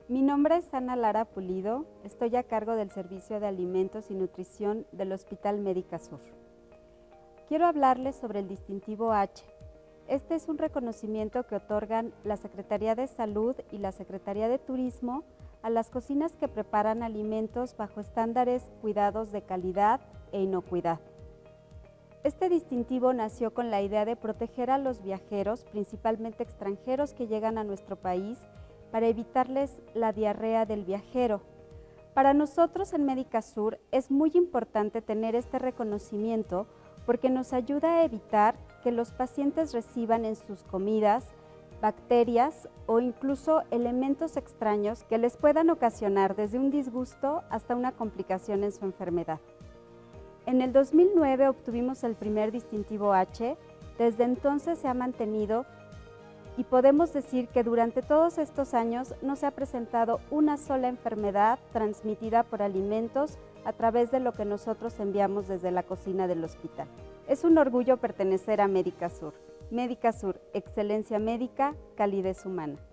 Mi nombre es Ana Lara Pulido, estoy a cargo del Servicio de Alimentos y Nutrición del Hospital Médica Sur. Quiero hablarles sobre el distintivo H. Este es un reconocimiento que otorgan la Secretaría de Salud y la Secretaría de Turismo a las cocinas que preparan alimentos bajo estándares cuidados de calidad e inocuidad. Este distintivo nació con la idea de proteger a los viajeros, principalmente extranjeros que llegan a nuestro país, para evitarles la diarrea del viajero. Para nosotros en Médica Sur es muy importante tener este reconocimiento porque nos ayuda a evitar que los pacientes reciban en sus comidas bacterias o incluso elementos extraños que les puedan ocasionar desde un disgusto hasta una complicación en su enfermedad. En el 2009 obtuvimos el primer distintivo H, desde entonces se ha mantenido y podemos decir que durante todos estos años no se ha presentado una sola enfermedad transmitida por alimentos a través de lo que nosotros enviamos desde la cocina del hospital. Es un orgullo pertenecer a Médica Sur. Médica Sur, excelencia médica, calidez humana.